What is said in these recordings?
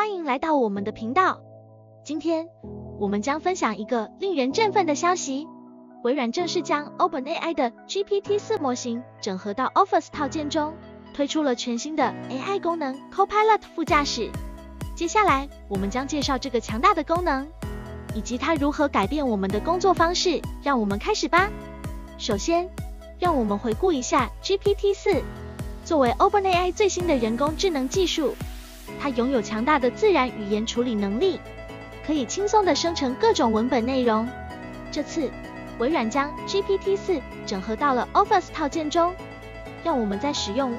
欢迎来到我们的频道。今天我们将分享一个令人振奋的消息，微软正式将 OpenAI 的 GPT-4 模型整合到 Office 套件中，推出了全新的 AI 功能 Copilot 副驾驶。接下来我们将介绍这个强大的功能，以及它如何改变我们的工作方式。让我们开始吧。首先，让我们回顾一下 GPT-4。作为 OpenAI 最新的人工智能技术，它拥有强大的自然语言处理能力，可以轻松地生成各种文本内容。这次，微软将 GPT-4 整合到了 Office 套件中，让我们在使用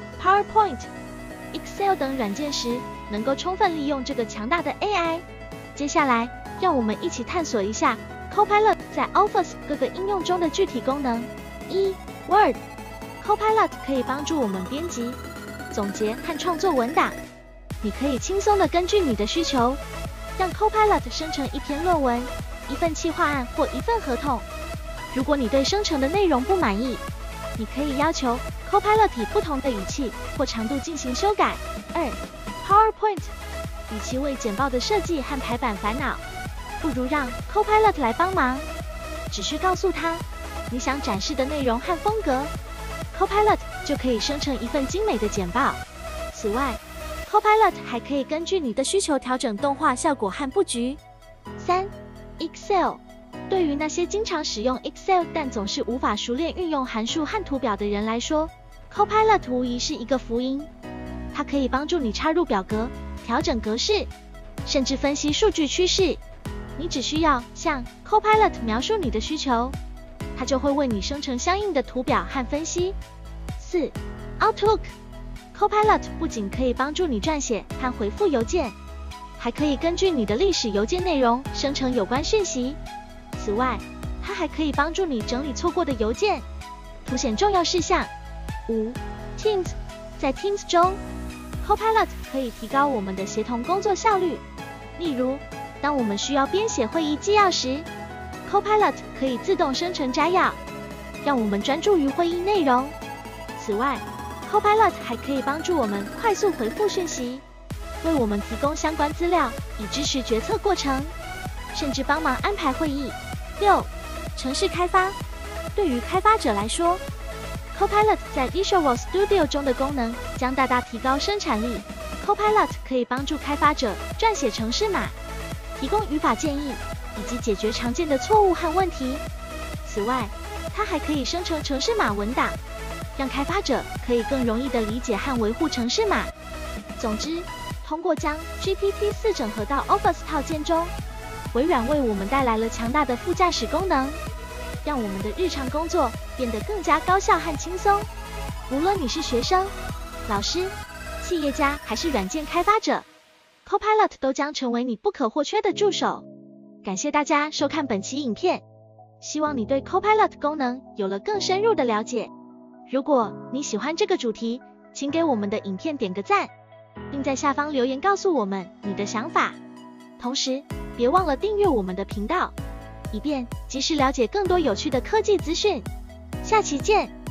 Word、PowerPoint、Excel 等软件时，能够充分利用这个强大的 AI。接下来，让我们一起探索一下 Copilot 在 Office 各个应用中的具体功能。Word Copilot 可以帮助我们编辑、总结和创作文档。你可以轻松地根据你的需求，让 Copilot 生成一篇论文、一份企划案或一份合同。如果你对生成的内容不满意，你可以要求 Copilot 以不同的语气或长度进行修改。PowerPoint 与其为简报的设计和排版烦恼，不如让 Copilot 来帮忙。只需告诉他你想展示的内容和风格， Copilot 就可以生成一份精美的简报。此外， Copilot 还可以根据你的需求调整动画效果和布局。Excel 对于那些经常使用 Excel 但总是无法熟练运用函数和图表的人来说， Copilot 无疑是一个福音。它可以帮助你插入表格、调整格式，甚至分析数据趋势。你只需要向 Copilot 描述你的需求，它就会为你生成相应的图表和分析。Outlook Copilot 不仅可以帮助你撰写和回复邮件，还可以根据你的历史邮件内容生成有关讯息。此外，它还可以帮助你整理错过的邮件，凸显重要事项。Teams 在 Teams 中， Copilot 可以提高我们的协同工作效率。例如，当我们需要编写会议纪要时， Copilot 可以自动生成摘要，让我们专注于会议内容。此外， Copilot 还可以帮助我们快速回复讯息，为我们提供相关资料，以支持决策过程，甚至帮忙安排会议。程式开发对于开发者来说， Copilot 在 Visual Studio 中的功能将大大提高生产力。Copilot 可以帮助开发者撰写程式码，提供语法建议，以及解决常见的错误和问题。此外，它还可以生成程式码文档，让开发者可以更容易地理解和维护程式码。总之，通过将 GPT-4 整合到 Office 套件中，微软为我们带来了强大的副驾驶功能，让我们的日常工作变得更加高效和轻松。无论你是学生、老师、企业家还是软件开发者， Copilot 都将成为你不可或缺的助手。感谢大家收看本期影片，希望你对 Copilot 功能有了更深入的了解。如果你喜欢这个主题，请给我们的影片点个赞，并在下方留言告诉我们你的想法。同时，别忘了订阅我们的频道，以便及时了解更多有趣的科技资讯。下期见！